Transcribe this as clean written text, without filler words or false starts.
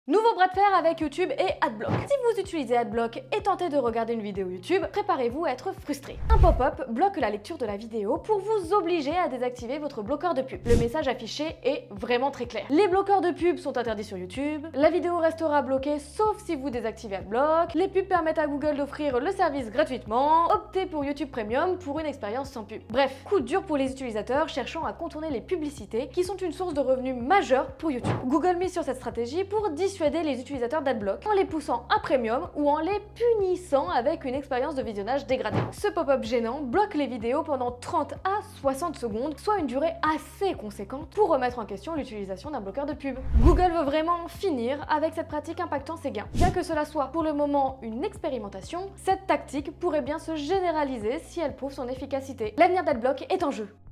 Nouveau bras de fer avec YouTube et Adblock. Si vous utilisez Adblock et tentez de regarder une vidéo YouTube, préparez-vous à être frustré. Un pop-up bloque la lecture de la vidéo pour vous obliger à désactiver votre bloqueur de pub. Le message affiché est vraiment très clair. Les bloqueurs de pub sont interdits sur YouTube, la vidéo restera bloquée sauf si vous désactivez Adblock, les pubs permettent à Google d'offrir le service gratuitement, optez pour YouTube Premium pour une expérience sans pub. Bref, coup dur pour les utilisateurs cherchant à contourner les publicités qui sont une source de revenus majeure pour YouTube. Google mise sur cette stratégie pour dissuader les utilisateurs d'Adblock en les poussant à Premium ou en les punissant avec une expérience de visionnage dégradée. Ce pop-up gênant bloque les vidéos pendant 30 à 60 secondes, soit une durée assez conséquente pour remettre en question l'utilisation d'un bloqueur de pub. Google veut vraiment finir avec cette pratique impactant ses gains. Bien que cela soit pour le moment une expérimentation, cette tactique pourrait bien se généraliser si elle prouve son efficacité. L'avenir d'Adblock est en jeu.